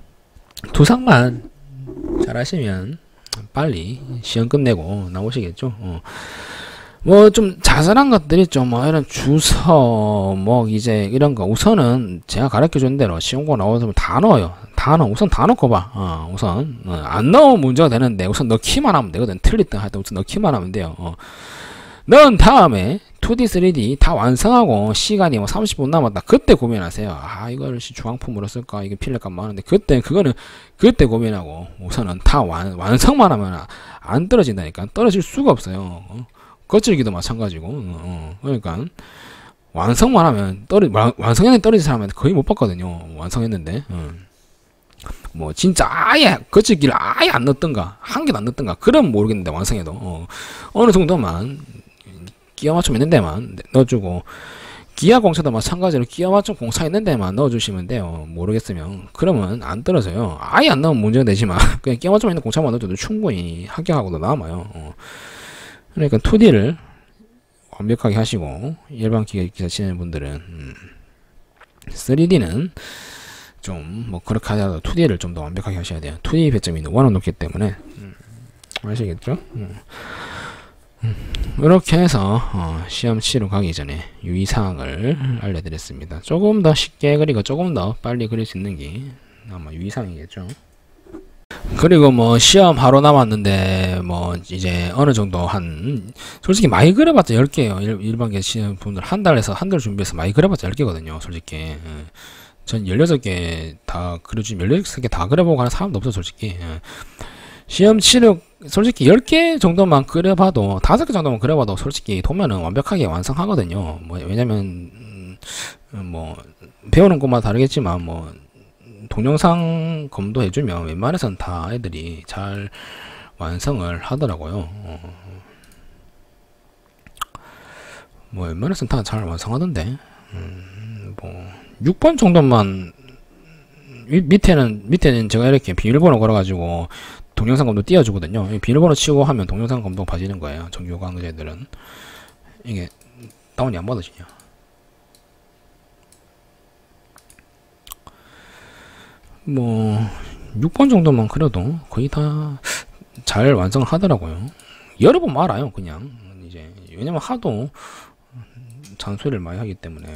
두상만 잘 하시면 빨리 시험 끝내고 나오시겠죠. 어. 뭐 좀 자잘한 것들 있죠. 뭐 이런 주서 뭐 이제 이런 거 우선은 제가 가르쳐 준 대로 시험고 나오면 다 넣어요. 다 넣어. 우선 다 넣고 봐. 어, 우선 어, 안 넣으면 문제가 되는데 우선 넣기만 하면 되거든. 틀리든 하여튼 우선 넣기만 하면 돼요. 어. 넣은 다음에 투디, 쓰리디 다 완성하고 시간이 뭐 삼십 분 남았다. 그때 고민하세요. 아, 이걸 주황품으로 쓸까? 이게 필요값 많은데 그때 그거는 그때 고민하고 우선은 다 완, 완성만 하면 안 떨어진다니까. 떨어질 수가 없어요. 어? 거칠기도 마찬가지고. 어, 그러니까 완성만 하면 떨어 완성했는데 떨어진 사람은 거의 못 봤거든요. 완성했는데. 어. 뭐 진짜 아예 거칠기를 아예 안 넣었던가 한 개도 안 넣었던가 그럼 모르겠는데 완성해도 어, 어느 정도만 끼워 맞춤 있는 데만 넣어주고 기아 공차도 마찬가지로 끼워 맞춤 공차 있는 데만 넣어주시면 돼요. 모르겠으면 그러면 안 떨어져요. 아예 안 넣으면 문제가 되지만 그냥 끼워 맞춤 있는 공차만 넣어줘도 충분히 합격하고도 남아요. 어. 그러니까 투디를 완벽하게 하시고 일반 기사 치는 분들은 음, 쓰리디는 좀 뭐 그렇게 하더라도 투디를 좀 더 완벽하게 하셔야 돼요. 투디 배점이 원은 높기 때문에 음, 아시겠죠? 음. 음, 이렇게 해서 어, 시험 치러 가기 전에 유의사항을 알려드렸습니다. 조금 더 쉽게 그리고 조금 더 빨리 그릴 수 있는 게 아마 유의사항이겠죠. 그리고 뭐 시험 하루 남았는데 뭐 이제 어느 정도 한 솔직히 많이 그려봤자 열 개예요. 일반계 시험 분들 한 달에서 한 달 준비해서 많이 그려봤자 열 개거든요. 솔직히 예. 전 열여섯 개 다 그려주면 열여섯 개 다 그려보고 하는 사람도 없어 솔직히. 예. 시험 치료 솔직히 열 개 정도만 그려봐도 다섯 개 정도만 그려봐도 솔직히 도면은 완벽하게 완성하거든요. 뭐 왜냐면 음, 뭐 배우는 것마다 다르겠지만 뭐 동영상 검도해주면 웬만해선 다 애들이 잘 완성을 하더라고요. 어. 뭐 웬만해선 다 잘 완성하던데 음, 뭐 육 번 정도만 밑에는 밑에는 제가 이렇게 비밀번호 걸어가지고 동영상 검도 띄워주거든요. 비밀번호 치고 하면 동영상 검도 봐지는 거예요. 정규 강좌들은 이게 다운이 안 받아지냐. 뭐 육 번 정도만 그려도 거의 다 잘 완성을 하더라고요. 여러 번 말아요. 그냥 이제 왜냐면 하도 잔소리를 많이 하기 때문에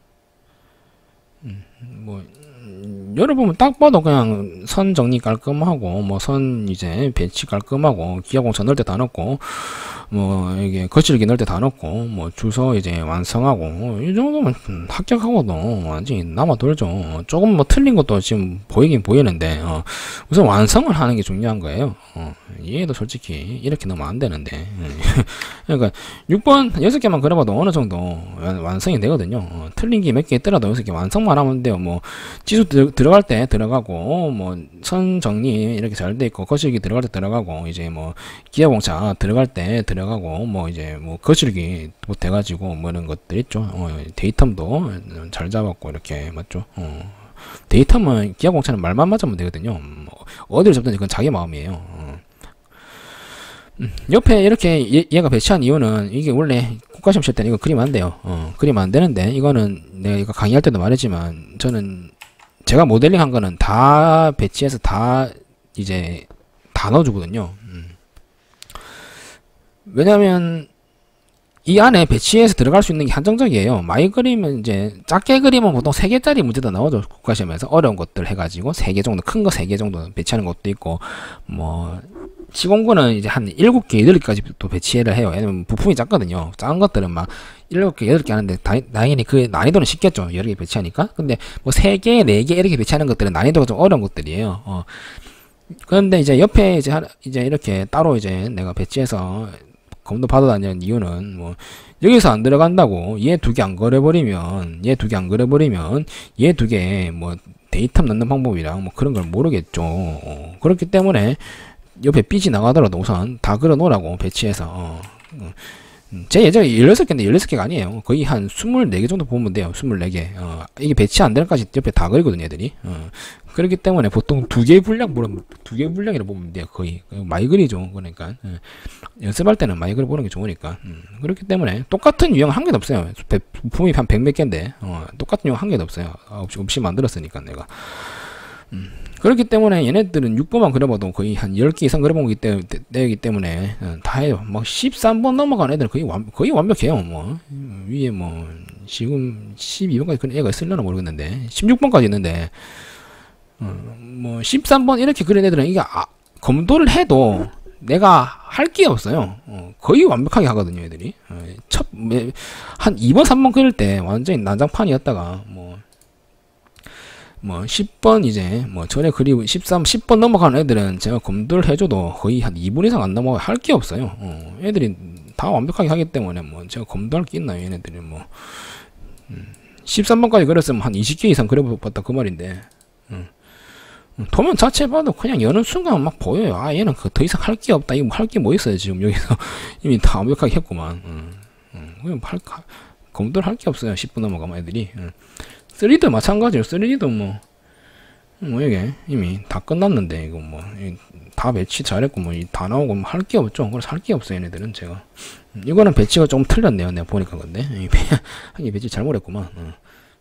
음, 뭐 여러 번 딱 봐도 그냥 선 정리 깔끔하고 뭐 선 이제 배치 깔끔하고 기하 공차 넣을 때 다 넣고 뭐 이게 거칠기 넣을 때 다 넣고 뭐 주소 이제 완성하고 이 정도면 합격하고도 완전히 남아 돌죠. 조금 뭐 틀린 것도 지금 보이긴 보이는데 어, 우선 완성을 하는 게 중요한 거예요. 어, 얘도 솔직히 이렇게 넣으면 안 되는데 그러니까 육 번 여섯 개만 그려봐도 어느 정도 완성이 되거든요. 어, 틀린 게 몇 개 있더라도 여섯 개 완성만 하면 돼요. 뭐 지수 들, 들어갈 때 들어가고 뭐 선 정리 이렇게 잘 돼 있고 거칠기 들어갈 때 들어가고 이제 뭐 기하 공차 들어갈 때 들어가고 뭐 이제 뭐 거칠기 뭐 돼가지고 뭐 이런 것들 있죠. 어, 데이텀도 잘 잡았고 이렇게 맞죠. 어. 데이터면 기하공차는 말만 맞으면 되거든요. 뭐 어디를 잡든지 그건 자기 마음이에요. 어. 음, 옆에 이렇게 얘, 얘가 배치한 이유는 이게 원래 국가시험 칠 때는 이거 그리면 안 돼요. 어, 그리면 안 되는데 이거는 내가 이거 강의할 때도 말했지만 저는 제가 모델링 한 거는 다 배치해서 다 이제 다 넣어주거든요. 음. 왜냐면 이 안에 배치해서 들어갈 수 있는 게 한정적이에요. 많이 그리면 이제 작게 그리면 보통 세 개짜리 문제도 나오죠. 국가시험에서 어려운 것들 해가지고 세 개 정도, 큰 거 세 개 정도 배치하는 것도 있고, 뭐 시공구는 이제 한 일곱 개, 여덟 개까지 또 배치를 해요. 왜냐면 부품이 작거든요. 작은 것들은 막 일곱 개, 여덟 개 하는데 다, 당연히 그 난이도는 쉽겠죠. 여러 개 배치하니까. 근데 뭐 세 개, 네 개 이렇게 배치하는 것들은 난이도가 좀 어려운 것들이에요. 어. 그런데 이제 옆에 이제 하, 이제 이렇게 따로 이제 내가 배치해서 검도 받아다니는 이유는 뭐 여기서 안 들어간다고 얘 두 개 안 그려버리면 얘 두 개 안 그려버리면 얘 두 개 뭐 데이터 넣는 방법이랑 뭐 그런 걸 모르겠죠. 어. 그렇기 때문에 옆에 삐지 나가더라도 우선 다 그려 놓으라고 배치해서 어. 제 예전에 열여섯 개인데 열여섯 개가 아니에요. 거의 한 스물네 개 정도 보면 돼요. 스물네 개. 어, 이게 배치 안 되는 까지 옆에 다 그리거든요, 애들이. 어, 그렇기 때문에 보통 두 개 분량, 두 개 분량이라 보면 돼요, 거의. 많이 그리죠. 그러니까. 어, 연습할 때는 많이 그려보는 게 좋으니까. 음, 그렇기 때문에 똑같은 유형 한 개도 없어요. 부품이 한 백 몇 개인데, 어, 똑같은 유형 한 개도 없어요. 없이, 없이 만들었으니까, 내가. 음. 그렇기 때문에 얘네들은 육 번만 그려봐도 거의 한 열 개 이상 그려본 거기 때문에 다 해요. 막 십삼 번 넘어가는 애들은 거의 완, 거의 완벽해요. 뭐 위에 뭐 지금 십이 번까지 그런 애가 있으려나 모르겠는데 십육 번까지 있는데 어, 뭐 십삼 번 이렇게 그린 애들은 이게 아, 검도를 해도 내가 할 게 없어요. 어, 거의 완벽하게 하거든요, 애들이. 어, 첫, 한 이 번, 삼 번 그릴 때 완전히 난장판이었다가 뭐 뭐 십 번 이제 뭐 전에 그리고 십삼, 십 번 넘어가는 애들은 제가 검도를 해줘도 거의 한 이 분 이상 안 넘어가 할 게 없어요. 어, 애들이 다 완벽하게 하기 때문에 뭐 제가 검도할 게 있나요, 얘네들이 뭐 음, 십삼 번까지 그렸으면 한 이십 개 이상 그려봤다 그 말인데 음, 도면 자체 봐도 그냥 여는 순간 막 보여요. 아 얘는 더 이상 할 게 없다. 이거 할 게 뭐 있어요 지금 여기서 이미 다 완벽하게 했구만. 음, 음, 그냥 할, 검도를 할 게 없어요. 십 분 넘어가면 애들이. 음. 쓰리디도 마찬가지예요. 쓰리디도 뭐, 뭐, 이게 이미 다 끝났는데, 이거 뭐, 다 배치 잘했고, 뭐, 다 나오고, 뭐, 할 게 없죠. 그래서 할 게 없어요, 얘네들은 제가. 이거는 배치가 좀 틀렸네요. 내가 보니까 근데. 하긴 배치 잘못했구만. 어.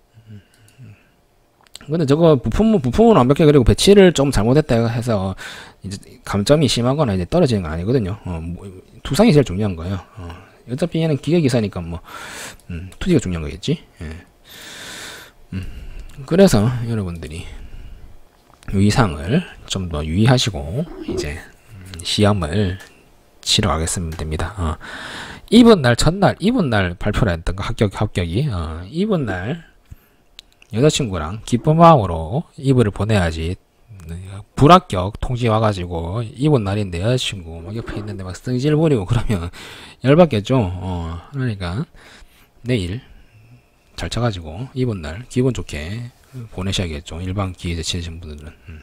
근데 저거 부품은, 부품은 완벽해. 그리고 배치를 좀 잘못했다 해서, 이제 감점이 심하거나 이제 떨어지는 건 아니거든요. 어, 뭐, 두상이 제일 중요한 거예요. 어. 어차피 얘는 기계기사니까 뭐, 음, 투지가 중요한 거겠지. 예. 음, 그래서 여러분들이 위상을 좀 더 유의하시고 이제 시험을 치러 가겠으면 됩니다. 어. 입은 날 첫날 입은 날 발표를 했던 거 합격 합격이 어. 입은 날 여자친구랑 기쁜 마음으로 이불을 보내야지. 불합격 통지 와가지고 입은 날인데 여자친구 막 옆에 있는데 막 승질 부리고 그러면 열받겠죠. 어. 그러니까 내일 잘 쳐가지고 이번 날 기분 좋게 보내셔야겠죠. 일반 기계제 치신 분들은. 음.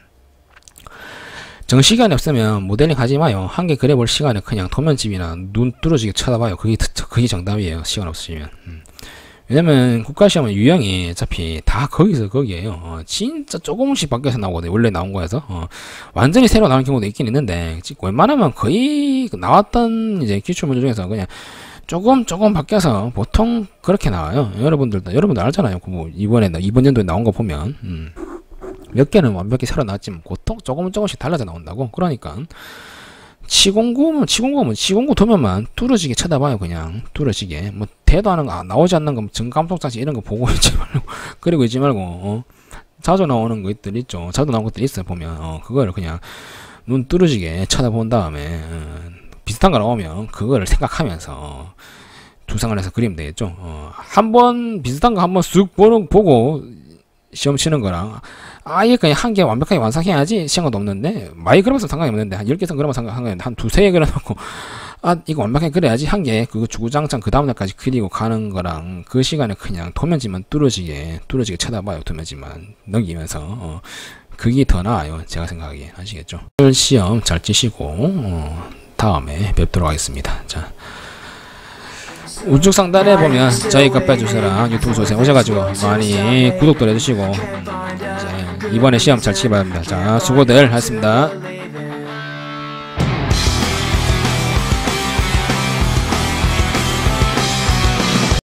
정시간이 없으면 모델링 하지 마요. 한 개 그려볼 시간에 그냥 도면집이나 눈 뚫어지게 쳐다봐요. 그게 그게 정답이에요. 시간 없으시면. 음. 왜냐면 국가시험은 유형이 어차피 다 거기서 거기에요. 어, 진짜 조금씩 바뀌어서 나오거든요. 원래 나온 거에서. 어, 완전히 새로 나온 경우도 있긴 있는데 웬만하면 거의 나왔던 이제 기출문제 중에서 그냥 조금 조금 바뀌어서 보통 그렇게 나와요. 여러분들도 여러분들 알잖아요. 뭐 이번에 이번 연도에 나온 거 보면 음, 몇 개는 완벽히 새로 나왔지만 보통 조금 조금씩 달라져 나온다고. 그러니까 치공구면 치공구면 치공구 도면만 뚫어지게 쳐다봐요. 그냥 뚫어지게 뭐 대도 하는 거 나오지 않는 거 정감독자지 이런 거 보고 있지 말고 그리고 있지 말고 어, 자주 나오는 것들 있죠. 자주 나온 것들 있어요. 보면 어, 그거를 그냥 눈 뚫어지게 쳐다본 다음에 어, 비슷한 거 나오면 그거를 생각하면서 두상을 해서 그리면 되겠죠. 어, 한번 비슷한 거 한번 쑥 보고 시험 치는 거랑 아예 그냥 한 개 완벽하게 완성해야지 시간도 없는데 많이 그려봐서 상관이 없는데 한 열 개 이상 그려봐서 상관이 없는데 한 두세 개 그려놓고 아 이거 완벽하게 그려야지 한 개 그거 주구장창 그 다음날까지 그리고 가는 거랑 그 시간에 그냥 도면지만 뚫어지게 뚫어지게 쳐다봐요. 도면지만 넘기면서 어, 그게 더 나아요. 제가 생각하기에. 아시겠죠? 시험 잘 치시고 어, 다음에 뵙도록 하겠습니다. 자, 우측 상단에 보면 저희 카페주스랑 유튜브 소세 오셔가지고 많이 구독도 해주시고 음, 이제 이번에 시험 잘 치기 바랍니다. 자, 수고들 하셨습니다.